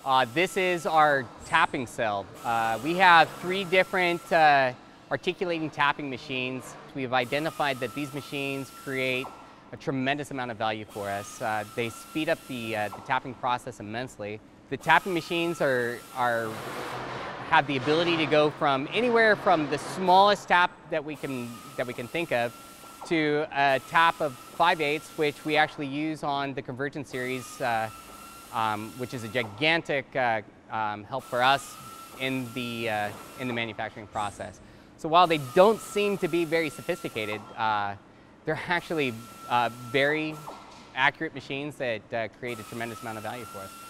This is our tapping cell. We have 3 different articulating tapping machines. We've identified that these machines create a tremendous amount of value for us. They speed up the tapping process immensely. The tapping machines have the ability to go from anywhere from the smallest tap that we can think of to a tap of 5/8, which we actually use on the Convergence series, which is a gigantic help for us in the manufacturing process. So while they don't seem to be very sophisticated, they're actually very accurate machines that create a tremendous amount of value for us.